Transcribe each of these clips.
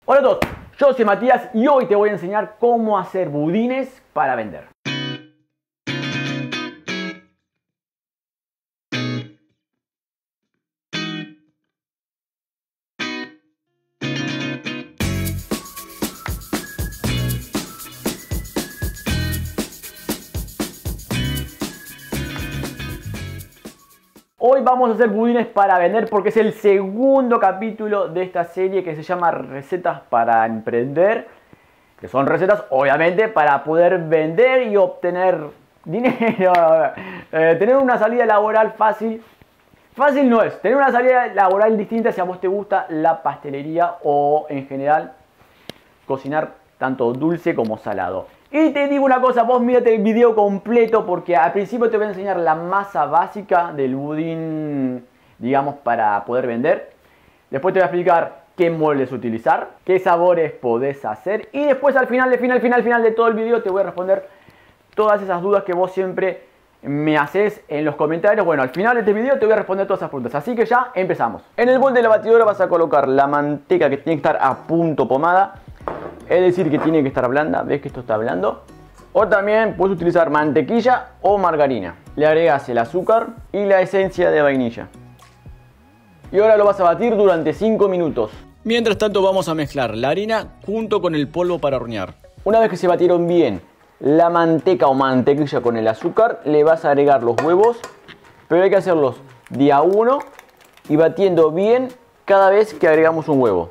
Hola a todos, yo soy Matías y hoy te voy a enseñar cómo hacer budines para vender. Hoy vamos a hacer budines para vender porque es el segundo capítulo de esta serie que se llama Recetas para Emprender. Que son recetas, obviamente, para poder vender y obtener dinero. Tener una salida laboral fácil. Fácil no es. Tener una salida laboral distinta si a vos te gusta la pastelería o en general cocinar tanto dulce como salado. Y te digo una cosa, vos mírate el video completo porque al principio te voy a enseñar la masa básica del budín, digamos, para poder vender. Después te voy a explicar qué moldes utilizar, qué sabores podés hacer y después al final de todo el video te voy a responder todas esas dudas que vos siempre me haces en los comentarios. Bueno, al final de este video te voy a responder todas esas preguntas, así que ya empezamos. En el bol de la batidora vas a colocar la manteca que tiene que estar a punto pomada. Es decir, que tiene que estar blanda. ¿Ves que esto está blando? O también puedes utilizar mantequilla o margarina. Le agregas el azúcar y la esencia de vainilla. Y ahora lo vas a batir durante 5 minutos. Mientras tanto vamos a mezclar la harina junto con el polvo para hornear. Una vez que se batieron bien la manteca o mantequilla con el azúcar, le vas a agregar los huevos. Pero hay que hacerlos de a uno y batiendo bien cada vez que agregamos un huevo.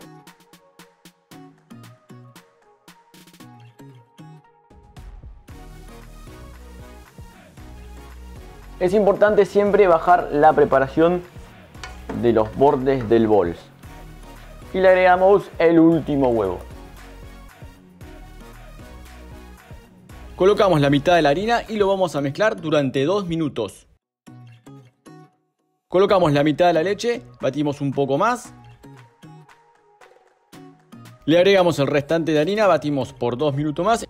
Es importante siempre bajar la preparación de los bordes del bol. Y le agregamos el último huevo. Colocamos la mitad de la harina y lo vamos a mezclar durante 2 minutos. Colocamos la mitad de la leche, batimos un poco más. Le agregamos el restante de harina, batimos por 2 minutos más.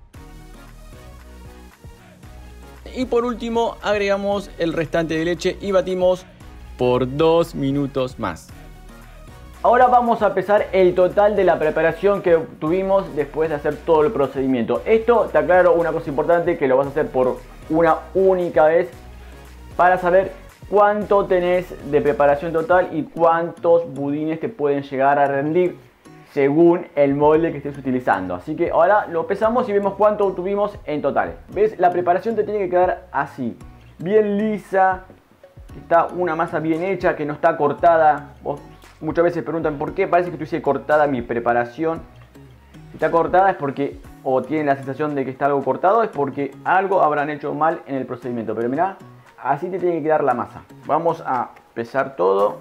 Y por último agregamos el restante de leche y batimos por 2 minutos más. Ahora vamos a pesar el total de la preparación que tuvimos después de hacer todo el procedimiento. Esto te aclaro una cosa importante, que lo vas a hacer por una única vez para saber cuánto tenés de preparación total y cuántos budines te pueden llegar a rendir según el molde que estés utilizando. Así que ahora lo pesamos y vemos cuánto tuvimos en total. ¿Ves? La preparación te tiene que quedar así, bien lisa, que está una masa bien hecha, que no está cortada. Vos muchas veces preguntan por qué parece que estuviese cortada mi preparación. Si está cortada es porque, o tienen la sensación de que está algo cortado, es porque algo habrán hecho mal en el procedimiento. Pero mirá, así te tiene que quedar la masa. Vamos a pesar todo.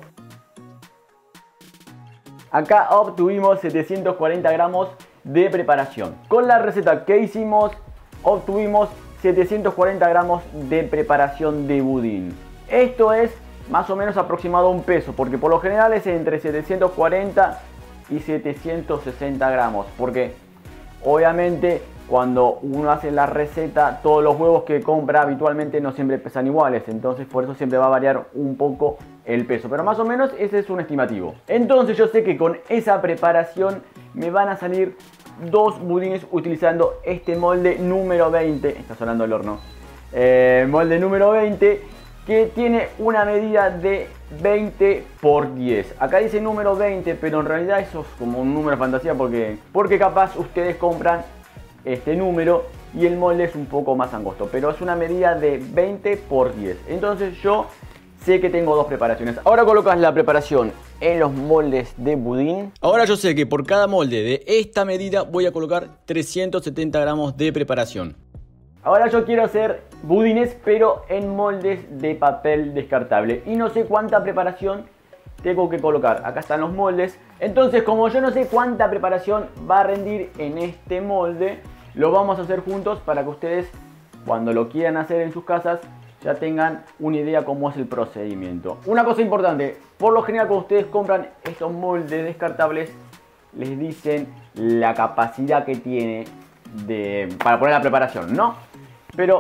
Acá obtuvimos 740 gramos de preparación. Con la receta que hicimos, obtuvimos 740 gramos de preparación de budín. Esto es más o menos aproximado a un peso, porque por lo general es entre 740 y 760 gramos. Porque obviamente cuando uno hace la receta, todos los huevos que compra habitualmente no siempre pesan iguales. Entonces por eso siempre va a variar un poco el peso, pero más o menos ese es un estimativo. Entonces yo sé que con esa preparación me van a salir 2 budines utilizando este molde número 20. Está sonando el horno. Molde número 20, que tiene una medida de 20 por 10. Acá dice número 20, pero en realidad eso es como un número de fantasía porque capaz ustedes compran este número y el molde es un poco más angosto, pero es una medida de 20 por 10. Entonces yo sé que tengo 2 preparaciones. Ahora colocas la preparación en los moldes de budín. Ahora yo sé que por cada molde de esta medida voy a colocar 370 gramos de preparación. Ahora yo quiero hacer budines pero en moldes de papel descartable y no sé cuánta preparación tengo que colocar. Acá están los moldes. Entonces, como yo no sé cuánta preparación va a rendir en este molde, lo vamos a hacer juntos para que ustedes, cuando lo quieran hacer en sus casas, ya tengan una idea cómo es el procedimiento. Una cosa importante, por lo general cuando ustedes compran estos moldes descartables, les dicen la capacidad que tiene para poner la preparación, ¿no? Pero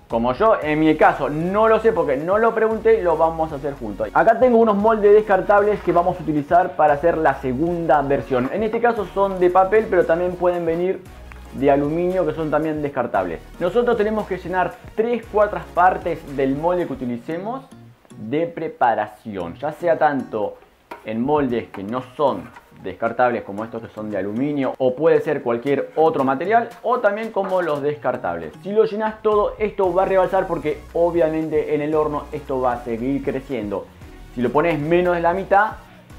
como yo en mi caso no lo sé porque no lo pregunté, lo vamos a hacer juntos. Acá tengo unos moldes descartables que vamos a utilizar para hacer la segunda versión. En este caso son de papel, pero también pueden venir de aluminio, que son también descartables. Nosotros tenemos que llenar 3/4 partes del molde que utilicemos de preparación, ya sea tanto en moldes que no son descartables como estos que son de aluminio, o puede ser cualquier otro material, o también como los descartables. Si lo llenas todo, esto va a rebalsar porque obviamente en el horno esto va a seguir creciendo. Si lo pones menos de la mitad,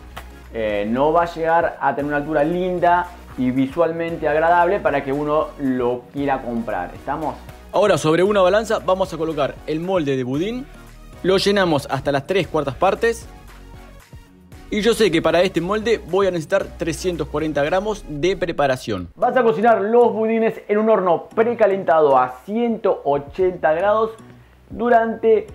no va a llegar a tener una altura linda y visualmente agradable para que uno lo quiera comprar. ¿Estamos? Ahora, sobre una balanza vamos a colocar el molde de budín, lo llenamos hasta las 3/4 partes. Y yo sé que para este molde voy a necesitar 340 gramos de preparación. Vas a cocinar los budines en un horno precalentado a 180 grados durante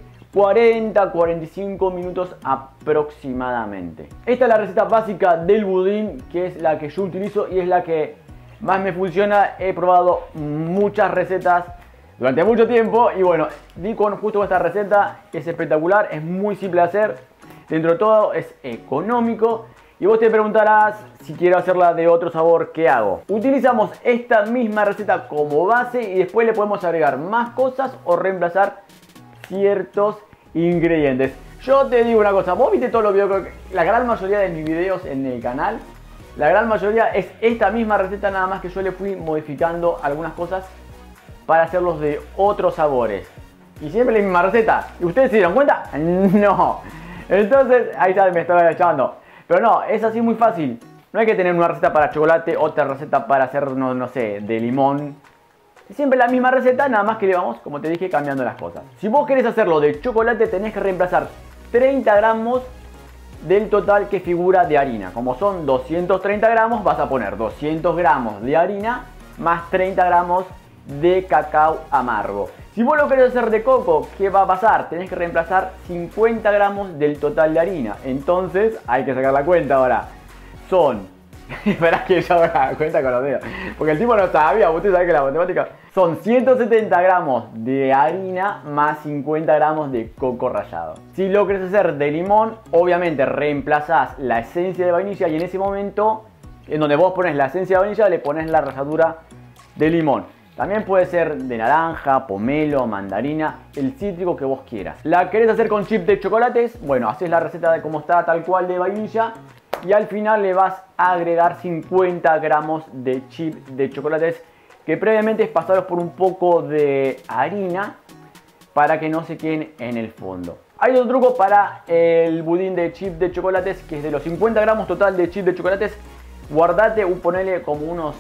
40-45 minutos aproximadamente. Esta es la receta básica del budín, que es la que yo utilizo y es la que más me funciona. He probado muchas recetas durante mucho tiempo y bueno, di con justo esta receta, es espectacular, es muy simple de hacer. Dentro de todo es económico y vos te preguntarás si quiero hacerla de otro sabor, ¿qué hago? Utilizamos esta misma receta como base y después le podemos agregar más cosas o reemplazar ciertos ingredientes. Yo te digo una cosa, vos viste todos los videos, la gran mayoría de mis videos en el canal, la gran mayoría es esta misma receta, nada más que yo le fui modificando algunas cosas para hacerlos de otros sabores. Y siempre la misma receta. ¿Y ustedes se dieron cuenta? No. Entonces, ahí está, me estaba echando. Pero no, es así muy fácil. No hay que tener una receta para chocolate, otra receta para hacer, no sé, de limón. Siempre la misma receta, nada más que le vamos, como te dije, cambiando las cosas. Si vos querés hacerlo de chocolate, tenés que reemplazar 30 gramos del total que figura de harina. Como son 230 gramos, vas a poner 200 gramos de harina más 30 gramos de cacao amargo. Si vos lo querés hacer de coco, ¿qué va a pasar? Tenés que reemplazar 50 gramos del total de harina. Entonces, hay que sacar la cuenta ahora. Son... Esperá que yo haga la cuenta con los dedos. Porque el tipo no sabía, usted sabe que la matemática... Son 170 gramos de harina más 50 gramos de coco rallado. Si lo querés hacer de limón, obviamente reemplazás la esencia de vainilla y en ese momento, en donde vos pones la esencia de vainilla, le pones la ralladura de limón. También puede ser de naranja, pomelo, mandarina, el cítrico que vos quieras. ¿La querés hacer con chip de chocolates? Bueno, haces la receta de cómo está tal cual de vainilla y al final le vas a agregar 50 gramos de chip de chocolates que previamente es pasarlos por un poco de harina para que no se queden en el fondo. Hay otro truco para el budín de chip de chocolates, que es de los 50 gramos total de chip de chocolates, guardate, ponele como unos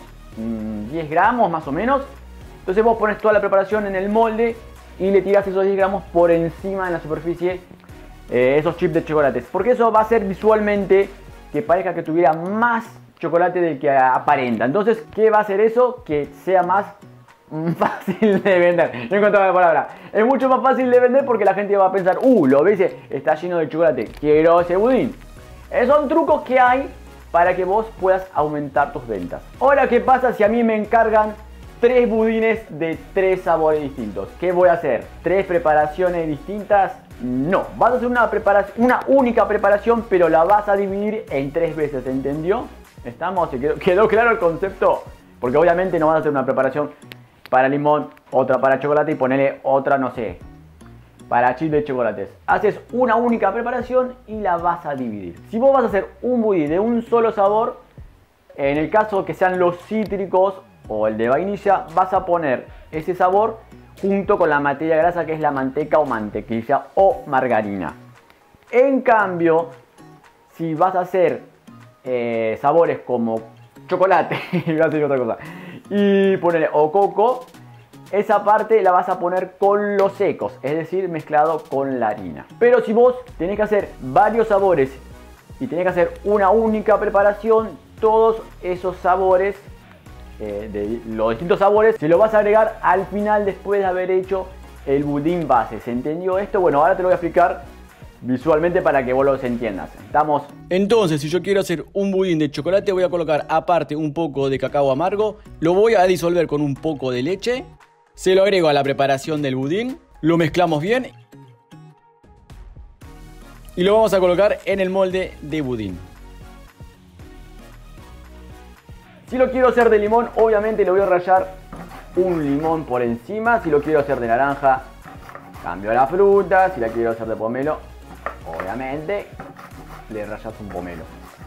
10 gramos más o menos. Entonces vos pones toda la preparación en el molde y le tirás esos 10 gramos por encima en la superficie, esos chips de chocolates. Porque eso va a hacer visualmente que parezca que tuviera más chocolate del que aparenta. Entonces, ¿qué va a hacer eso? Que sea más fácil de vender. No encontraba la palabra. Es mucho más fácil de vender porque la gente va a pensar, lo ves, está lleno de chocolate, quiero ese budín. Son trucos que hay para que vos puedas aumentar tus ventas. Ahora, ¿qué pasa si a mí me encargan 3 budines de 3 sabores distintos? ¿Qué voy a hacer? ¿3 preparaciones distintas? No, vas a hacer una única preparación, pero la vas a dividir en 3 veces, ¿entendió? ¿Estamos? ¿Quedó claro el concepto? Porque obviamente no vas a hacer una preparación para limón, otra para chocolate y ponerle otra, no sé, para chip de chocolates. Haces una única preparación y la vas a dividir. Si vos vas a hacer un budín de un solo sabor, en el caso que sean los cítricos o el de vainilla, vas a poner ese sabor junto con la materia grasa que es la manteca o mantequilla o margarina. En cambio, si vas a hacer sabores como chocolate iba a decir otra cosa, y ponerle o coco, esa parte la vas a poner con los secos, es decir, mezclado con la harina. Pero si vos tenés que hacer varios sabores y tenés que hacer una única preparación, todos esos sabores, de los distintos sabores, se lo vas a agregar al final después de haber hecho el budín base. ¿Se entendió esto? Bueno, ahora te lo voy a explicar visualmente para que vos los entiendas. ¿Estamos? Entonces, si yo quiero hacer un budín de chocolate, voy a colocar aparte un poco de cacao amargo, lo voy a disolver con un poco de leche, se lo agrego a la preparación del budín Lo mezclamos bien y lo vamos a colocar en el molde de budín. Si lo quiero hacer de limón, obviamente le voy a rallar un limón por encima. Si lo quiero hacer de naranja, cambio la fruta. Si la quiero hacer de pomelo, obviamente le rallas un pomelo.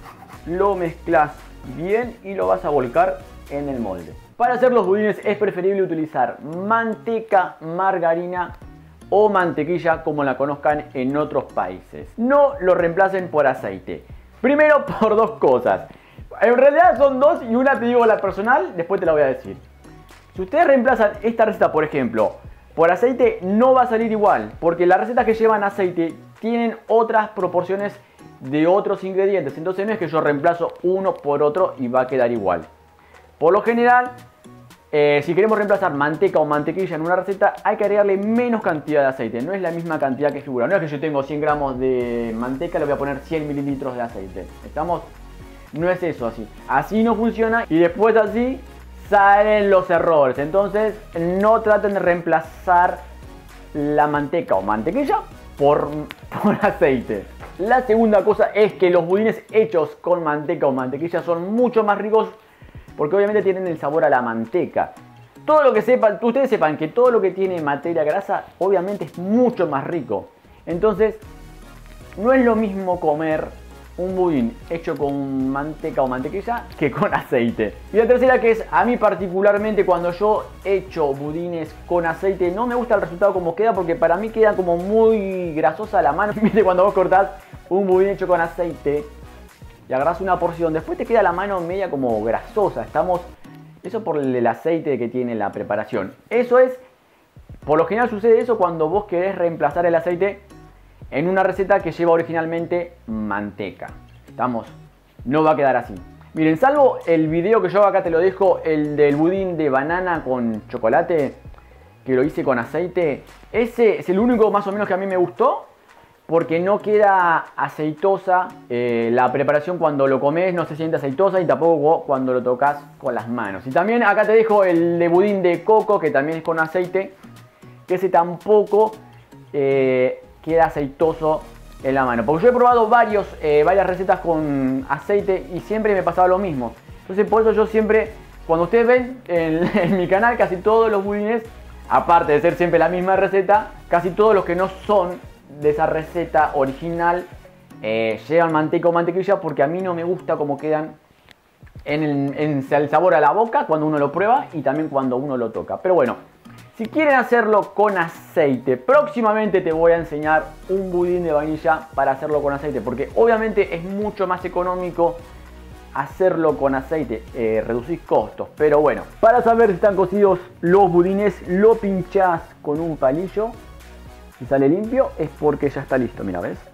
Lo mezclas bien y lo vas a volcar en el molde. Para hacer los budines es preferible utilizar manteca, margarina o mantequilla, como la conozcan en otros países. No lo reemplacen por aceite. Primero, por dos cosas. En realidad son dos y una te digo la personal, después te la voy a decir. Si ustedes reemplazan esta receta, por ejemplo, por aceite, no va a salir igual, porque las recetas que llevan aceite tienen otras proporciones de otros ingredientes. Entonces no es que yo reemplazo uno por otro y va a quedar igual. Por lo general, si queremos reemplazar manteca o mantequilla en una receta, hay que agregarle menos cantidad de aceite. No es la misma cantidad que figura. No es que yo tengo 100 gramos de manteca, le voy a poner 100 mililitros de aceite. ¿Estamos? No es eso así. Así no funciona y después así salen los errores. Entonces no traten de reemplazar la manteca o mantequilla por aceite. La segunda cosa es que los budines hechos con manteca o mantequilla son mucho más ricos, porque obviamente tienen el sabor a la manteca. Todo lo que sepan, ustedes sepan que todo lo que tiene materia grasa obviamente es mucho más rico. Entonces no es lo mismo comer un budín hecho con manteca o mantequilla que con aceite. Y la tercera, que es, a mí particularmente cuando yo echo budines con aceite no me gusta el resultado como queda, porque para mí queda como muy grasosa la mano. Viste, cuando vos cortás un budín hecho con aceite y agarrás una porción, después te queda la mano media como grasosa. Eso por el aceite que tiene la preparación. Eso es, por lo general sucede eso cuando vos querés reemplazar el aceite en una receta que lleva originalmente manteca. ¿Estamos? No va a quedar así. Miren, salvo el video que yo acá te lo dejo, el del budín de banana con chocolate, que lo hice con aceite. Ese es el único más o menos que a mí me gustó, porque no queda aceitosa la preparación. Cuando lo comes no se siente aceitosa, y tampoco cuando lo tocas con las manos. Y también acá te dejo el de budín de coco, que también es con aceite, que ese tampoco queda aceitoso en la mano. Porque yo he probado varias recetas con aceite y siempre me pasaba lo mismo. Entonces por eso yo siempre, cuando ustedes ven en mi canal, casi todos los budines, aparte de ser siempre la misma receta, casi todos los que no son de esa receta original llevan manteca o mantequilla, porque a mí no me gusta cómo quedan en el sabor a la boca cuando uno lo prueba y también cuando uno lo toca. Pero bueno, si quieren hacerlo con aceite, próximamente te voy a enseñar un budín de vainilla para hacerlo con aceite, porque obviamente es mucho más económico hacerlo con aceite, reducís costos. Pero bueno, para saber si están cocidos los budines, lo pinchás con un palillo. Si sale limpio es porque ya está listo, mira, ¿ves?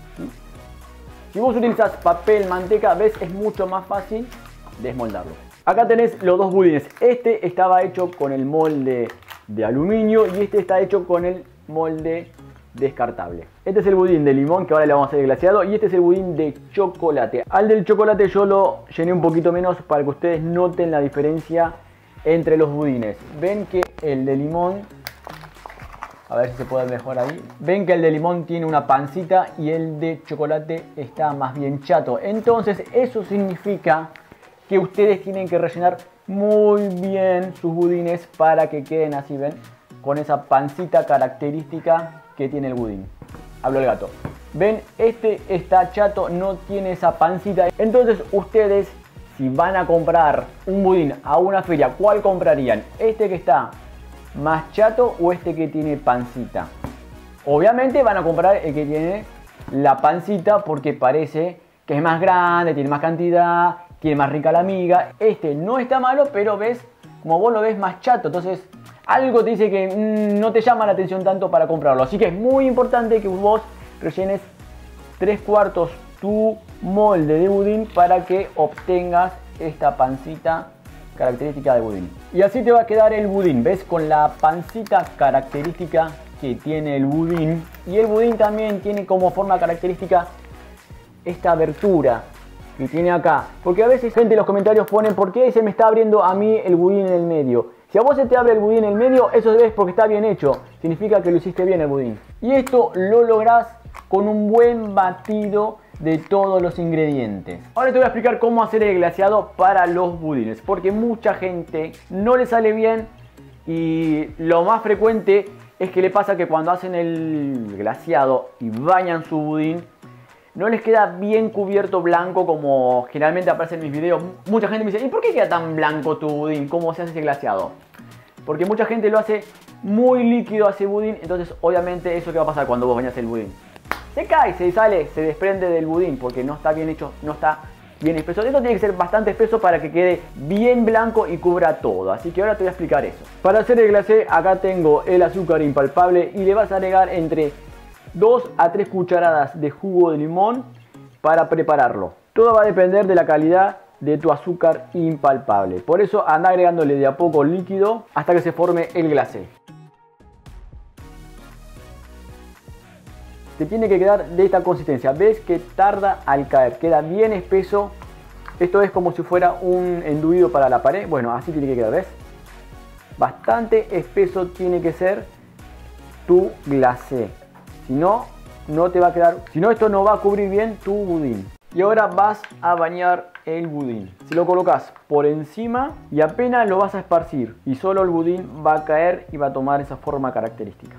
Si vos utilizas papel manteca, ¿ves? Es mucho más fácil desmoldarlo. Acá tenés los dos budines. Este estaba hecho con el molde de aluminio y este está hecho con el molde descartable. Este es el budín de limón, que ahora le vamos a hacer el glaseado, y este es el budín de chocolate. Al del chocolate yo lo llené un poquito menos para que ustedes noten la diferencia entre los budines. Ven que el de limón, a ver si se puede mejor ahí, ven que el de limón tiene una pancita y el de chocolate está más bien chato. Entonces eso significa que ustedes tienen que rellenar muy bien sus budines para que queden así, ven, con esa pancita característica que tiene el budín. Hablo el gato. Ven, este está chato, no tiene esa pancita. Entonces ustedes, si van a comprar un budín a una feria, ¿cuál comprarían? ¿Este que está más chato o este que tiene pancita? Obviamente van a comprar el que tiene la pancita, porque parece que es más grande, tiene más cantidad, tiene más rica la miga. Este no está malo, pero ves, como vos lo ves, más chato. Entonces algo te dice que no te llama la atención tanto para comprarlo. Así que es muy importante que vos rellenes 3/4 tu molde de budín para que obtengas esta pancita característica de budín. Y así te va a quedar el budín, ¿ves? Con la pancita característica que tiene el budín. Y el budín también tiene como forma característica esta abertura que tiene acá. Porque a veces gente en los comentarios ponen: ¿por qué se me está abriendo a mí el budín en el medio? Si a vos se te abre el budín en el medio, eso es porque está bien hecho. Significa que lo hiciste bien el budín. Y esto lo lográs con un buen batido de todos los ingredientes. Ahora te voy a explicar cómo hacer el glaseado para los budines, porque mucha gente no le sale bien y lo más frecuente es que le pasa que cuando hacen el glaseado y bañan su budín, no les queda bien cubierto blanco como generalmente aparece en mis videos. Mucha gente me dice, ¿y por qué queda tan blanco tu budín? ¿Cómo se hace ese glaseado? Porque mucha gente lo hace muy líquido a ese budín, entonces obviamente eso que va a pasar cuando vos bañas el budín. Se cae, se sale, se desprende del budín porque no está bien hecho, no está bien espeso. Esto tiene que ser bastante espeso para que quede bien blanco y cubra todo. Así que ahora te voy a explicar eso. Para hacer el glacé, acá tengo el azúcar impalpable y le vas a agregar entre 2 a 3 cucharadas de jugo de limón para prepararlo. Todo va a depender de la calidad de tu azúcar impalpable. Por eso anda agregándole de a poco líquido hasta que se forme el glacé. Te tiene que quedar de esta consistencia. ¿Ves que tarda al caer? Queda bien espeso. Esto es como si fuera un enduido para la pared. Bueno, así tiene que quedar, ¿ves? Bastante espeso tiene que ser tu glacé. Si no, no te va a quedar. Si no, esto no va a cubrir bien tu budín. Y ahora vas a bañar el budín. Si lo colocas por encima y apenas lo vas a esparcir. Y solo el budín va a caer y va a tomar esa forma característica.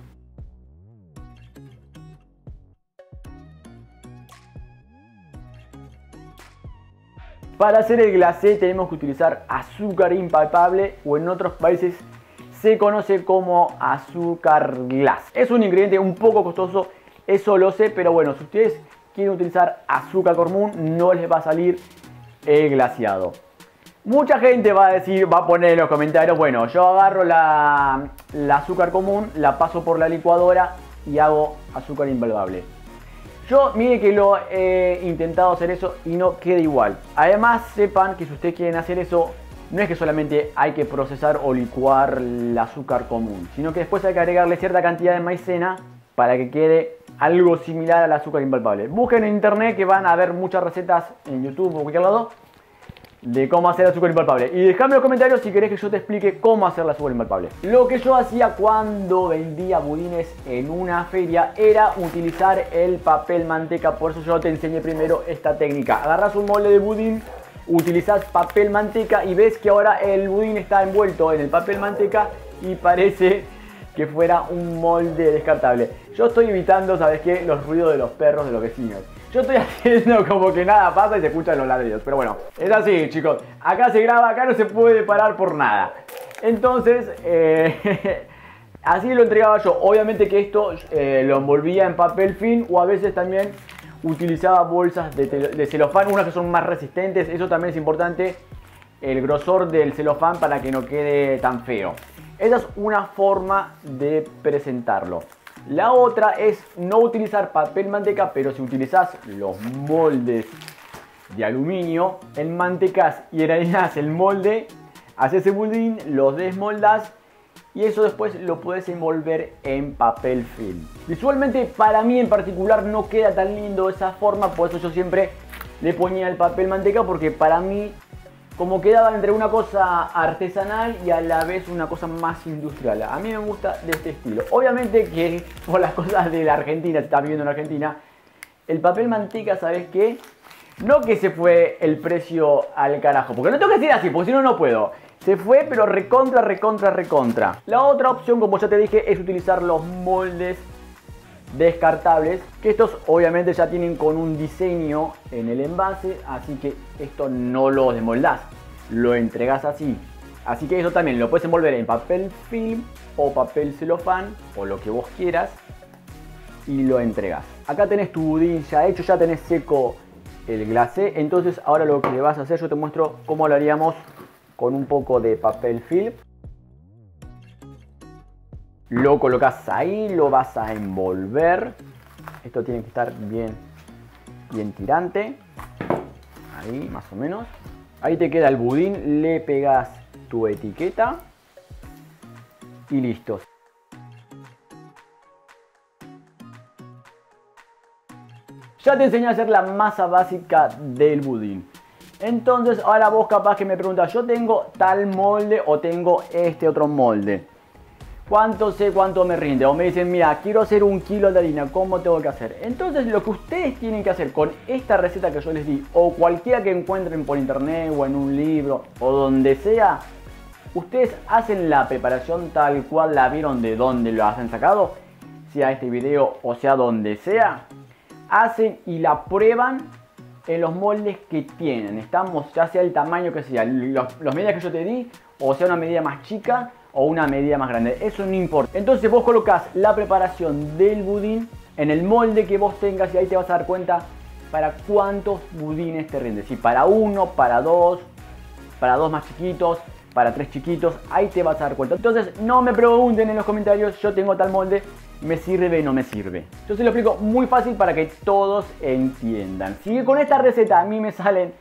Para hacer el glacé tenemos que utilizar azúcar impalpable o en otros países se conoce como azúcar glass. Es un ingrediente un poco costoso, eso lo sé, pero bueno, si ustedes quieren utilizar azúcar común no les va a salir el glaseado. Mucha gente va a decir, va a poner en los comentarios, bueno, yo agarro la azúcar común, la paso por la licuadora y hago azúcar impalpable. Yo, mire que lo he intentado hacer eso y no queda igual. Además, sepan que si ustedes quieren hacer eso, no es que solamente hay que procesar o licuar el azúcar común, sino que después hay que agregarle cierta cantidad de maicena para que quede algo similar al azúcar impalpable. Busquen en internet que van a ver muchas recetas en YouTube o cualquier lado de cómo hacer azúcar impalpable. Y dejame en los comentarios si querés que yo te explique cómo hacer el azúcar impalpable. Lo que yo hacía cuando vendía budines en una feria era utilizar el papel manteca. Por eso yo te enseñé primero esta técnica. Agarras un molde de budín, utilizas papel manteca y ves que ahora el budín está envuelto en el papel manteca y parece que fuera un molde descartable. Yo estoy evitando, ¿sabes qué? Los ruidos de los perros de los vecinos. Yo estoy haciendo como que nada pasa y se escuchan los ladridos. Pero bueno, es así, chicos. Acá se graba, acá no se puede parar por nada. Entonces, así lo entregaba yo. Obviamente que esto lo envolvía en papel film o a veces también utilizaba bolsas de celofán, unas que son más resistentes. Eso también es importante, el grosor del celofán para que no quede tan feo. Esa es una forma de presentarlo. La otra es no utilizar papel manteca, pero si utilizas los moldes de aluminio, enmantecas y enharinas el molde, haces el budín, los desmoldas y eso después lo puedes envolver en papel film. Visualmente para mí en particular no queda tan lindo esa forma, por eso yo siempre le ponía el papel manteca, porque para mí como quedaba entre una cosa artesanal y a la vez una cosa más industrial. A mí me gusta de este estilo. Obviamente que por las cosas de la Argentina, si estás viviendo en Argentina, el papel manteca, ¿sabes qué? No que se fue el precio al carajo, porque no tengo que decir así, porque si no, no puedo. Se fue, pero recontra, recontra, recontra. La otra opción, como ya te dije, es utilizar los moldes descartables, que estos obviamente ya tienen con un diseño en el envase, así que esto no lo desmoldás, lo entregas así. Así que eso también lo puedes envolver en papel film o papel celofán o lo que vos quieras y lo entregas. Acá tenés tu budín ya hecho, ya tenés seco el glacé. Entonces ahora lo que vas a hacer, yo te muestro cómo lo haríamos con un poco de papel film. Lo colocas ahí, lo vas a envolver. Esto tiene que estar bien tirante. Ahí, más o menos. Ahí te queda el budín, le pegas tu etiqueta y listo. Ya te enseñé a hacer la masa básica del budín. Entonces ahora vos capaz que me preguntas, yo tengo tal molde o tengo este otro molde. ¿Cuánto sé cuánto me rinde? O me dicen, mira, quiero hacer 1 kilo de harina, ¿cómo tengo que hacer? Entonces lo que ustedes tienen que hacer con esta receta que yo les di, o cualquiera que encuentren por internet o en un libro o donde sea, ustedes hacen la preparación tal cual la vieron de donde lo han sacado, sea este video o sea donde sea, hacen y la prueban en los moldes que tienen. Estamos, ya sea el tamaño que sea, los medidas que yo te di, o sea una medida más chica o una medida más grande, eso no importa. Entonces vos colocás la preparación del budín en el molde que vos tengas y ahí te vas a dar cuenta para cuántos budines te rinde. Si para 1, para 2 más chiquitos, para 3 chiquitos, ahí te vas a dar cuenta. Entonces no me pregunten en los comentarios, yo tengo tal molde, me sirve o no me sirve. Yo se lo explico muy fácil para que todos entiendan. Si con esta receta a mí me salen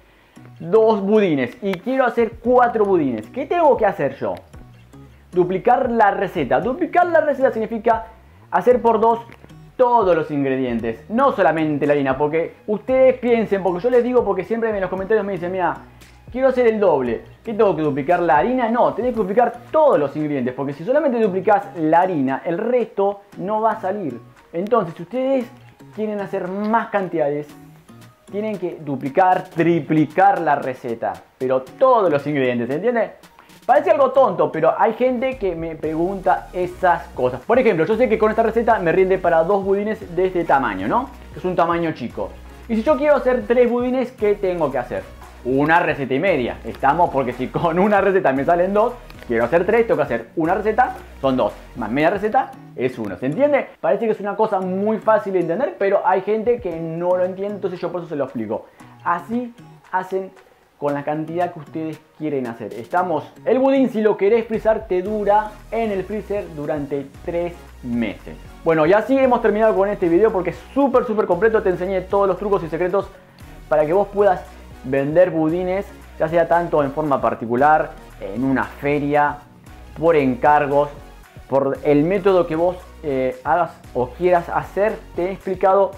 2 budines y quiero hacer 4 budines, ¿qué tengo que hacer yo? Duplicar la receta. Duplicar la receta significa hacer por 2 todos los ingredientes, no solamente la harina, porque ustedes piensen, porque yo les digo, porque siempre en los comentarios me dicen, mira, quiero hacer el doble, ¿qué tengo que duplicar la harina? No, tenés que duplicar todos los ingredientes, porque si solamente duplicás la harina, el resto no va a salir. Entonces, si ustedes quieren hacer más cantidades, tienen que duplicar, triplicar la receta, pero todos los ingredientes, ¿se entiende? Parece algo tonto, pero hay gente que me pregunta esas cosas. Por ejemplo, yo sé que con esta receta me rinde para 2 budines de este tamaño, ¿no? Que es un tamaño chico. Y si yo quiero hacer 3 budines, ¿qué tengo que hacer? Una receta y media. Estamos, porque si con una receta me salen 2, quiero hacer 3, tengo que hacer una receta, son 2. Más media receta es 1. ¿Se entiende? Parece que es una cosa muy fácil de entender, pero hay gente que no lo entiende, entonces yo por eso se lo explico. Así hacen con la cantidad que ustedes quieren hacer. Estamos, el budín, si lo querés frizar, te dura en el freezer durante 3 meses. Bueno, y así hemos terminado con este video porque es súper completo. Te enseñé todos los trucos y secretos para que vos puedas vender budines, ya sea tanto en forma particular, en una feria, por encargos, por el método que vos hagas o quieras hacer. Te he explicado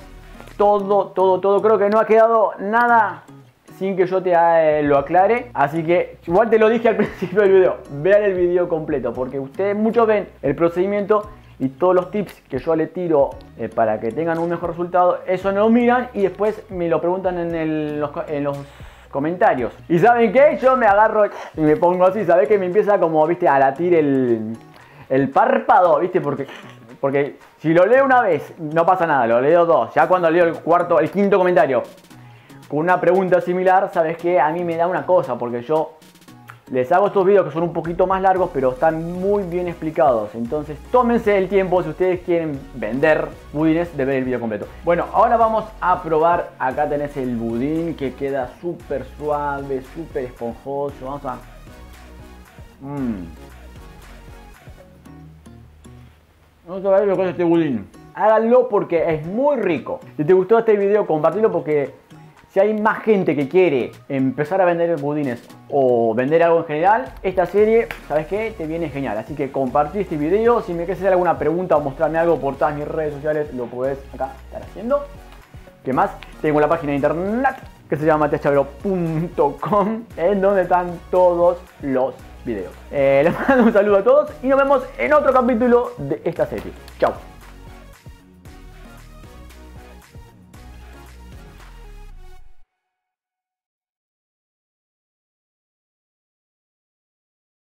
todo. Creo que no ha quedado nada sin que yo te lo aclare, así que igual te lo dije al principio del video, vean el video completo, porque ustedes muchos ven el procedimiento y todos los tips que yo le tiro para que tengan un mejor resultado, eso no lo miran y después me lo preguntan en los comentarios. ¿Y saben qué? Yo me agarro y me pongo así, ¿sabes? Que me empieza como, viste, a latir el párpado, viste, porque si lo leo una vez no pasa nada, lo leo 2, ya cuando leo el quinto comentario con una pregunta similar, ¿sabes qué? A mí me da una cosa, porque yo les hago estos videos que son un poquito más largos, pero están muy bien explicados. Entonces, tómense el tiempo si ustedes quieren vender budines de ver el video completo. Bueno, ahora vamos a probar. Acá tenés el budín que queda súper suave, súper esponjoso. Vamos a... Vamos a ver lo que es este budín. Háganlo porque es muy rico. Si te gustó este video, compartilo, porque si hay más gente que quiere empezar a vender budines o vender algo en general, esta serie, ¿sabes qué? Te viene genial. Así que compartí este video. Si me quieres hacer alguna pregunta o mostrarme algo por todas mis redes sociales, lo podés acá estar haciendo. ¿Qué más? Tengo la página de internet que se llama matiaschavero.com, en donde están todos los videos. Les mando un saludo a todos y nos vemos en otro capítulo de esta serie. Chao.